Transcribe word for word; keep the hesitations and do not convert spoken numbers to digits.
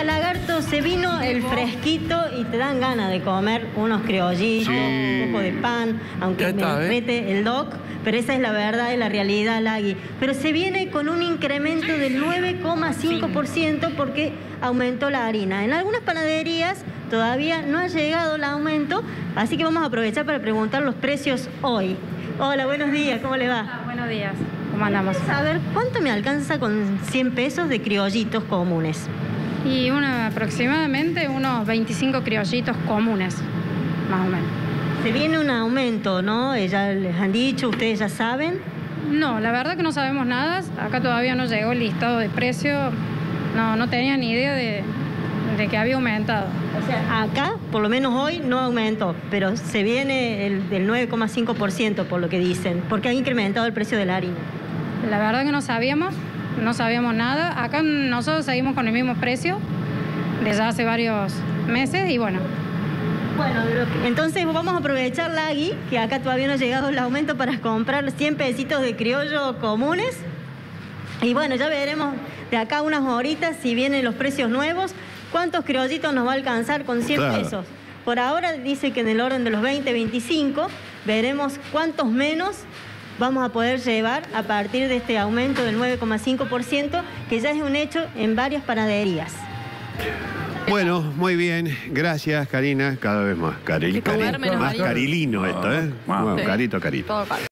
Mira, Lagarto, se vino el fresquito y te dan ganas de comer unos criollitos, sí, un poco de pan, aunque está, me mete ¿eh? el doc, pero esa es la verdad y la realidad, Lagui. Pero se viene con un incremento del nueve coma cinco por ciento porque aumentó la harina. En algunas panaderías todavía no ha llegado el aumento, así que vamos a aprovechar para preguntar los precios hoy. Hola, buenos días, ¿cómo le va? Ah, buenos días, ¿cómo andamos? A ver, ¿cuánto me alcanza con cien pesos de criollitos comunes? Y una, aproximadamente unos veinticinco criollitos comunes, más o menos. Se viene un aumento, ¿no? ¿Ya les han dicho, ustedes ya saben? No, la verdad que no sabemos nada. Acá todavía no llegó el listado de precios. No, no tenía ni idea de, de que había aumentado. O sea, acá, por lo menos hoy, no aumentó, pero se viene el del nueve coma cinco por ciento por lo que dicen, porque ha incrementado el precio de la harina. La verdad que no sabíamos. No sabíamos nada. Acá nosotros seguimos con el mismo precio desde hace varios meses y bueno. Bueno, entonces vamos a aprovechar, Lagui, que acá todavía no ha llegado el aumento para comprar cien pesitos de criollo comunes. Y bueno, ya veremos de acá a unas horitas si vienen los precios nuevos, cuántos criollitos nos va a alcanzar con cien claro. pesos. Por ahora dice que en el orden de los veinte, veinticinco, veremos cuántos menos vamos a poder llevar a partir de este aumento del nueve coma cinco por ciento, que ya es un hecho en varias panaderías. Bueno, muy bien. Gracias, Karina. Cada vez más caril, caril, más carilino esto, ¿eh? Wow, sí. Carito, carito.